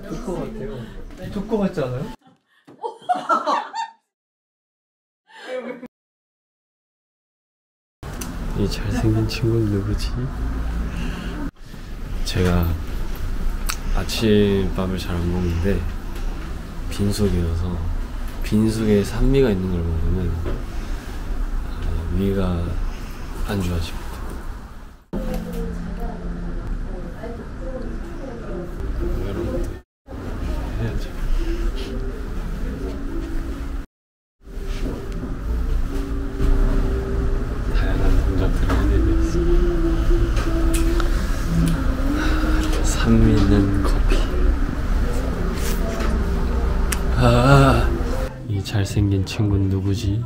조커 같아요. 조커 같지 않아요? 이 잘생긴 친구는 누구지? 제가 아침밥을 잘 안 먹는데 빈속이어서 빈속에 산미가 있는 걸 먹으면 위가 안 좋아집니다. 여러분들 해야죠. 다양한 동작들을 해내겠습니다. 산미 있는 커피. 이 잘생긴 친구는 누구지?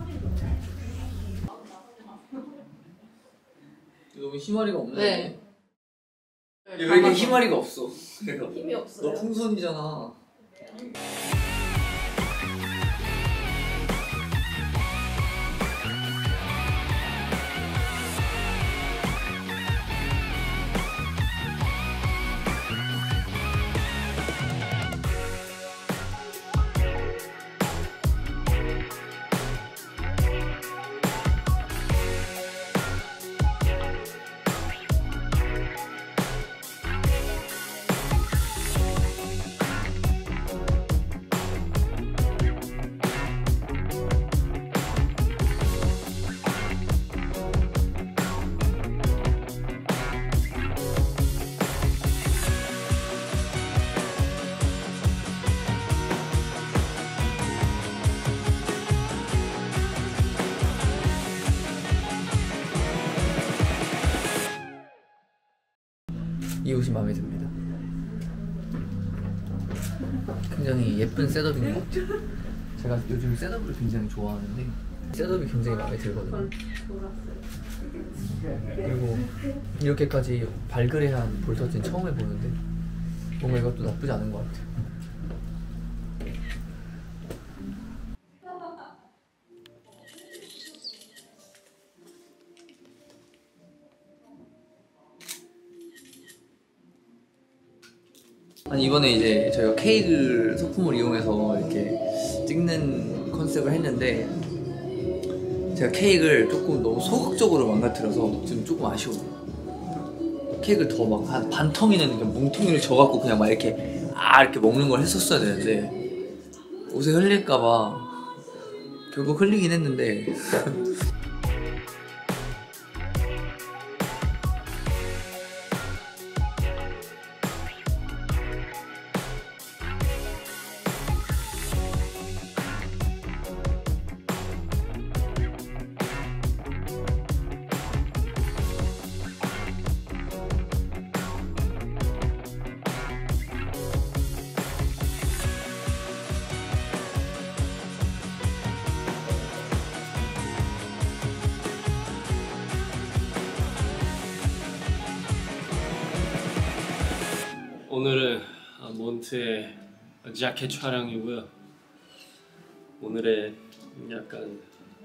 너무 희마리가 없네. 네. 왜 이렇게 희마리가 없어? 힘이 없어요. 너 풍선이잖아. 이 옷이 마음에 듭니다. 굉장히 예쁜 셋업인 것 같아요. 제가 요즘 셋업을 굉장히 좋아하는데 셋업이 굉장히 마음에 들거든요. 그리고 이렇게까지 발그레한 볼터치는 처음 해보는데 뭔가 이것도 나쁘지 않은 것 같아요. 아니 이번에 이제 저희가 케이크 소품을 이용해서 이렇게 찍는 컨셉을 했는데 제가 케이크를 조금 너무 소극적으로 망가뜨려서 지금 조금 아쉬워요. 케이크를 더 막 한 반 통이는 그냥 뭉텅이를 져갖고 그냥 막 이렇게 이렇게 먹는 걸 했었어야 되는데 옷에 흘릴까봐 결국 흘리긴 했는데 오늘은 몬트의 자켓 촬영이고요. 오늘의 약간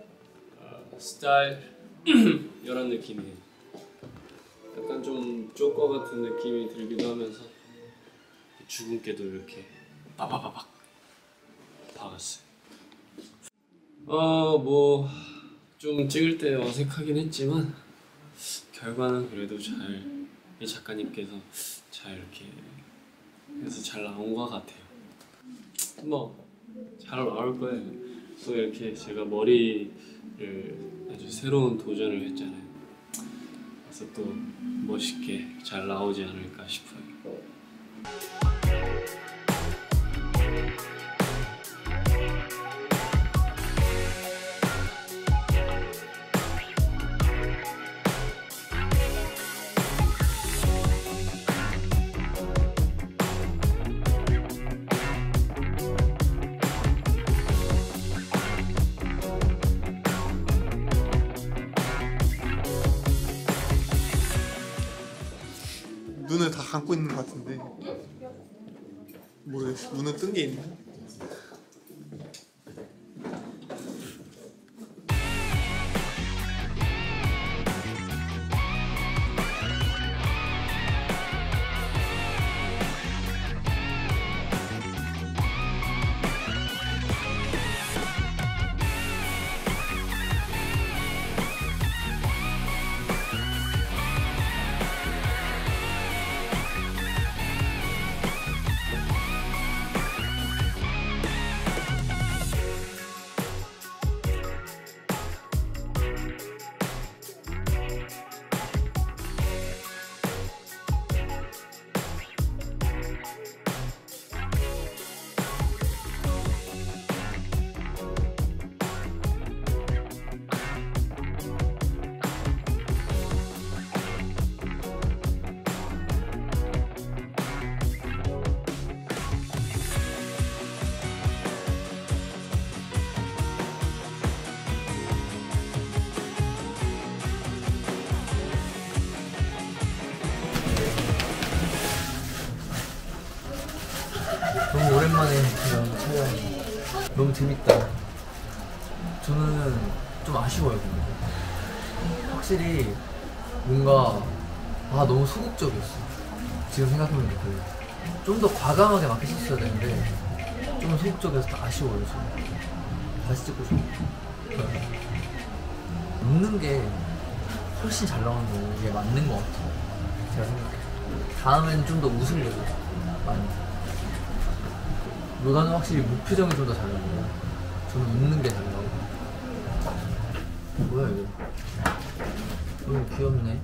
스타일 이런 느낌이에요. 약간 좀 조커 같은 느낌이 들기도 하면서 주근깨도 이렇게 빠바바박 박았어요. 뭐 좀 찍을 때 어색하긴 했지만 결과는 그래도 잘 이 작가님께서 잘 이렇게 해서 잘 나온 것 같아요. 뭐 잘 나올 거예요. 또 이렇게 제가 머리를 아주 새로운 도전을 했잖아요. 그래서 또 멋있게 잘 나오지 않을까 싶어요. 눈을 다 감고 있는 것 같은데 모르겠어. 눈은 뜬 게 있나? 너무 오랜만에 이런 촬영 너무 재밌다. 저는 좀 아쉬워요. 근데 확실히 뭔가 너무 소극적이었어. 지금 생각해보니까 좀 더 과감하게 막 했었어야 되는데 좀 소극적이어서 아쉬워요. 지금 다시 찍고 싶어. 웃는 게 훨씬 잘 나오는 게 맞는 것 같아요. 제가 생각해요. 다음에는 좀 더 웃으려고 많이. 로다는 확실히 무표정이 좀 더 잘 나오고 저는 웃는 게 잘 나오고. 뭐야 이거? 너무 귀엽네.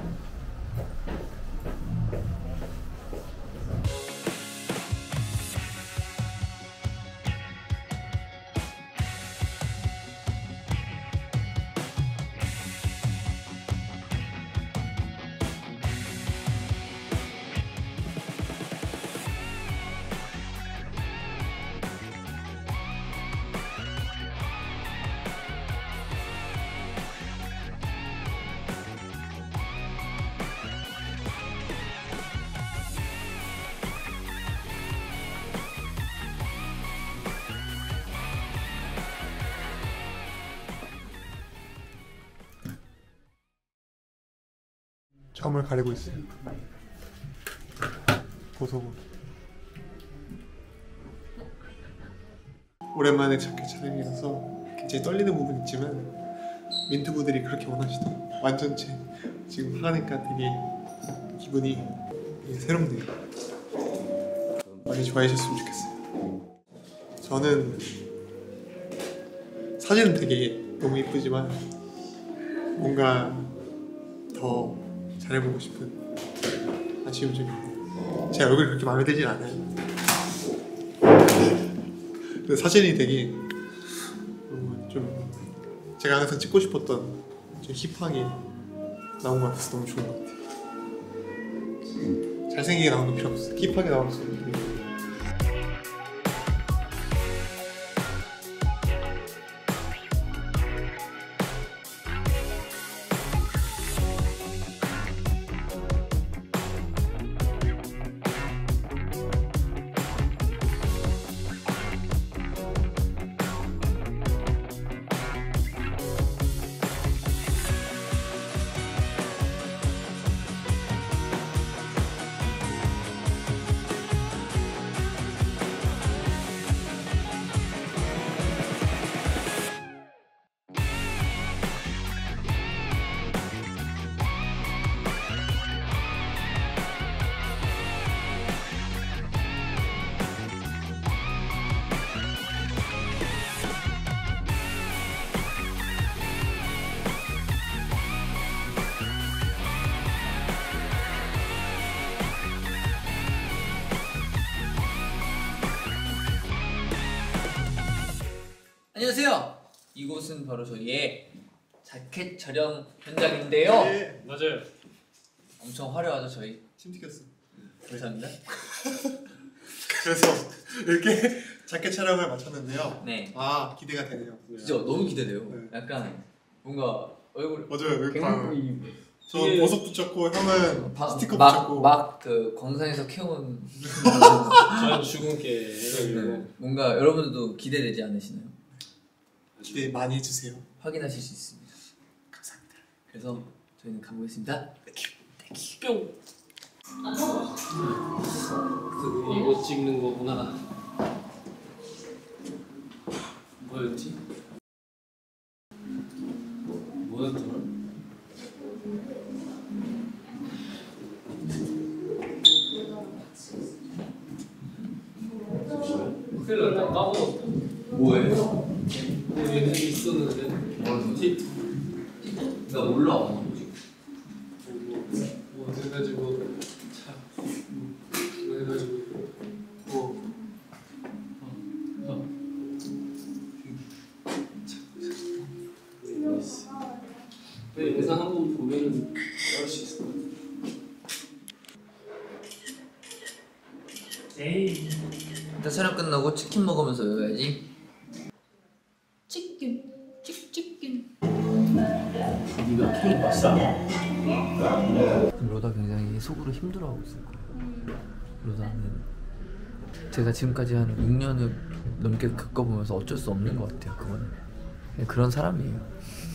점을 가리고 있어요. 보석으로. 오랜만에 자켓 촬영이라서 굉장히 떨리는 부분이 있지만 민트부들이 그렇게 원하시더라고요. 완전체 지금 하니까 되게 기분이 되게 새롭네요. 많이 좋아하셨으면 좋겠어요. 저는 사진은 되게 너무 예쁘지만 뭔가 더 잘해보고 싶은 아쉬움이 좀 있네요. 제 얼굴이 그렇게 마음에 들진 않아요. 근데 사진이 되게 좀 제가 항상 찍고 싶었던 좀 힙하게 나온 것 같아서 너무 좋은 것 같아요. 잘생기게 나오는 거 필요 없어요. 힙하게 나오는 거 필요. 안녕하세요. 이곳은 바로 저희의 자켓 촬영 현장인데요. 네, 맞아요. 엄청 화려하죠 저희. 침 튀겼어. 감사합니다. 그래서 이렇게 자켓 촬영을 마쳤는데요. 네. 아, 기대가 되네요. 진짜 너무 기대돼요. 네. 약간 뭔가 얼굴 맞아요. 여기 봐요. 굉장히 저 보석 붙였고 형은 스티커 막 붙였고. 그 광산에서 캐온 저는 주근깨 해가지고 네. 뭔가 여러분들도 기대되지 않으시나요? 기대 많이 해주세요. 확인하실 수 있습니다. 감사합니다. 그래서 저희는 가보겠습니다. 뿅. 이거 찍는 거구나. 뭐였지? 뭐였더라? 큰일 났다. 까먹었다. 뭐예요? 얘네 있었는데. 팁. 나 몰라. 뭐 해가지고 차. 뭐 해가지고 영상 한번 보면은 알을 수 있을 것 같아. 에이. 일단 촬영 끝나고 치킨 먹으면서 외워야지. 치킨. 네가 케이크 봤어? 로다 굉장히 속으로 힘들어하고 있을 거야. 로다는 제가 지금까지 한 6년을 넘게 겪어보면서 어쩔 수 없는 것 같아요. 그거는 그냥 그런 사람이에요.